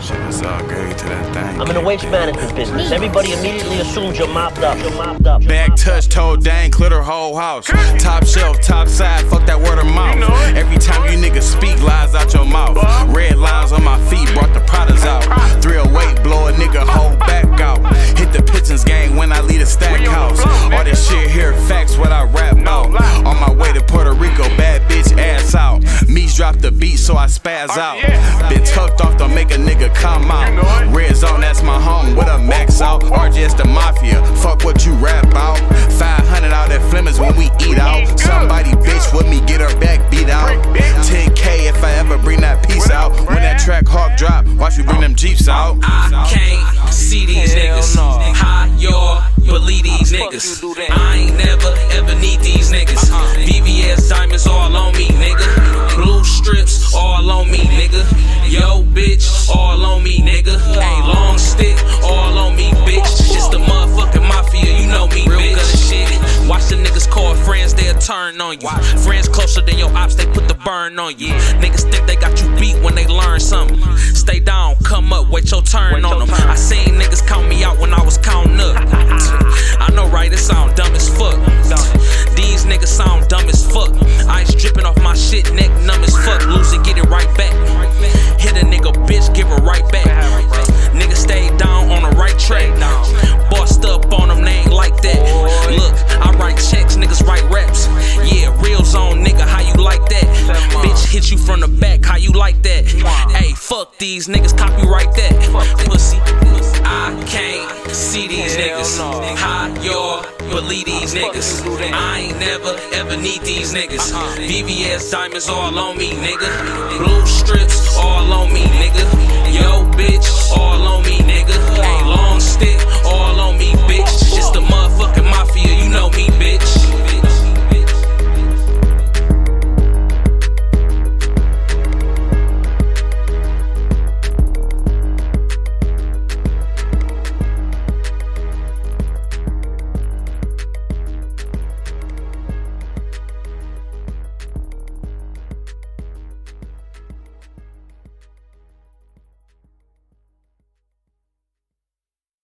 Shit is all gay to that thing. I'm in the waste management business. Everybody immediately assumes you're mopped up. Bag touch, toe dang, clear the whole house. Top shelf, top side, fuck that word of mouth. Every time you niggas speak, lies out your mouth. Red lines on my feet, brought the Pradas out. 308, blow a nigga whole back out. Hit the Pistons gang when I leave the stack house. All this shit here, facts, what I rap out. On my way to Puerto Rico, bad bitch ass out. Meats drop the beat, so I spaz out. Been tucked off, don't make a nigga come out. Red zone, that's my home, with a max out. RJ's the mafia, fuck what you rap out. 500 out at Fleming's when we eat out. Somebody bitch with me, get her back beat out. 10K if I ever bring that piece out. When that track hawk drop, watch me bring them Jeeps out. I can't see these niggas. How y'all believe these niggas? I ain't never ever need these niggas. VVS diamonds all on me, nigga. Blue strips all on me, nigga. Yo, bitch, all on me, nigga. Hey, long stick, all on me, bitch. Just the motherfucking mafia, you know me, bitch. Shit. Watch the niggas call friends, they'll turn on you. Friends closer than your ops, they put the burn on you. Niggas think they got you beat when they learn something. Stay down, come up, wait your turn on them. I seen niggas count me out when I was counting up. I know, right? It sound dumb as fuck. These niggas sound dumb as fuck. Ice dripping off my shit, neck numb as fuck. Lose it, get it right back. Hit a nigga, bitch, give it right back. Niggas stay down on the right track. Bust up on them, they ain't like that. Look, I write checks, niggas write raps. Yeah, real zone, nigga, how you like that? Bitch hit you from the back, how you like that? Hey, fuck these niggas, copyright that. Pussy. I can't see these niggas. How y'all believe these niggas? I ain't never ever need these niggas. VVS diamonds all on me, nigga. Blue strips all on me, nigga. Yo, bitch, all on me, nigga. Hey, long stick all on me, bitch. Just the motherfucking mafia, you know me, bitch.